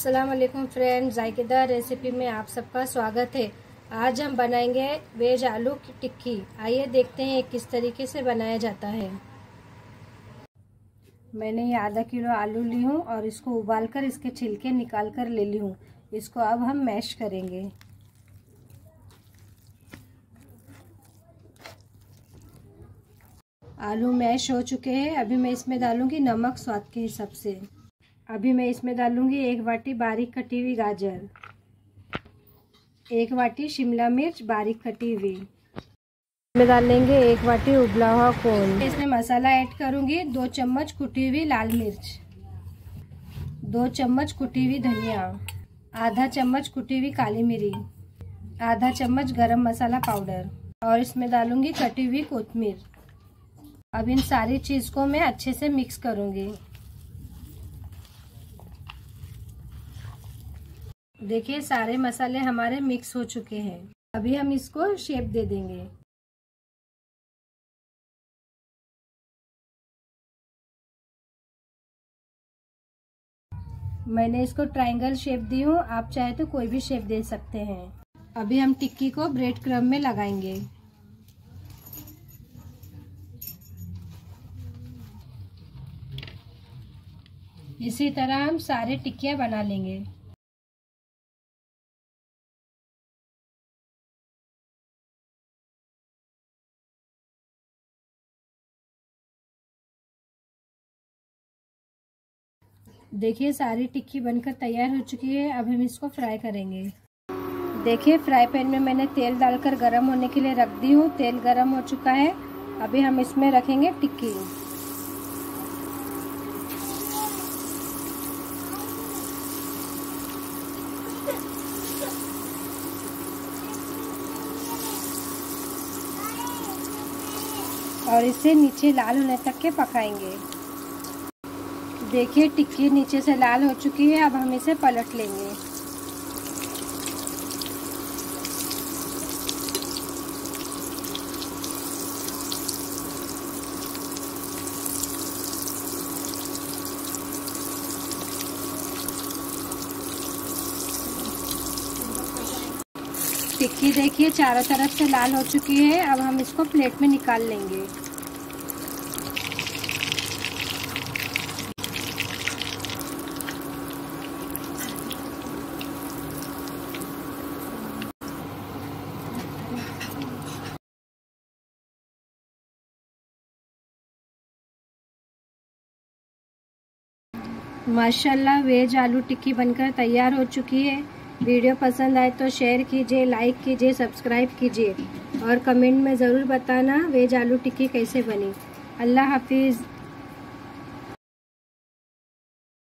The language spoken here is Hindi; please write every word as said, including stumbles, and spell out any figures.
अस्सलाम वालेकुम फ्रेंड, जायकेदार रेसिपी में आप सबका स्वागत है। आज हम बनाएंगे वेज आलू की टिक्की। आइए देखते हैं किस तरीके से बनाया जाता है। मैंने ये आधा किलो आलू ली हूँ और इसको उबालकर इसके छिलके निकाल कर ले ली हूँ। इसको अब हम मैश करेंगे। आलू मैश हो चुके हैं। अभी मैं इसमें डालूंगी नमक स्वाद के हिसाब से। अभी मैं इसमें डालूंगी एक वाटी बारीक कटी हुई गाजर, एक वाटी शिमला मिर्च बारीक कटी हुई। इसमें डाल लेंगे एक वाटी उबला हुआ कॉर्न। इसमें मसाला ऐड करूंगी दो चम्मच कुटी हुई लाल मिर्च, दो चम्मच कुटी हुई धनिया, आधा चम्मच कुटी हुई काली मिरी, आधा चम्मच गरम मसाला पाउडर और इसमें डालूंगी कटी हुई कोतमीर। अब इन सारी चीज़ को मैं अच्छे से मिक्स करूंगी। देखिए सारे मसाले हमारे मिक्स हो चुके हैं। अभी हम इसको शेप दे देंगे। मैंने इसको ट्रायंगल शेप दी हूँ, आप चाहे तो कोई भी शेप दे सकते हैं। अभी हम टिक्की को ब्रेड क्रम्ब में लगाएंगे। इसी तरह हम सारे टिक्कियाँ बना लेंगे। देखिए सारी टिक्की बनकर तैयार हो चुकी है। अब हम इसको फ्राई करेंगे। देखिए फ्राई पैन में मैंने तेल डालकर गरम होने के लिए रख दी हूँ। तेल गरम हो चुका है। अभी हम इसमें रखेंगे टिक्की। और इसे नीचे लाल होने तक के पकाएंगे। देखिए टिक्की नीचे से लाल हो चुकी है। अब हम इसे पलट लेंगे। टिक्की देखिए चारों तरफ से लाल हो चुकी है। अब हम इसको प्लेट में निकाल लेंगे। माशाल्लाह वेज आलू टिक्की बनकर तैयार हो चुकी है। वीडियो पसंद आए तो शेयर कीजिए, लाइक कीजिए, सब्सक्राइब कीजिए और कमेंट में ज़रूर बताना वेज आलू टिक्की कैसे बनी। अल्लाह हाफिज़।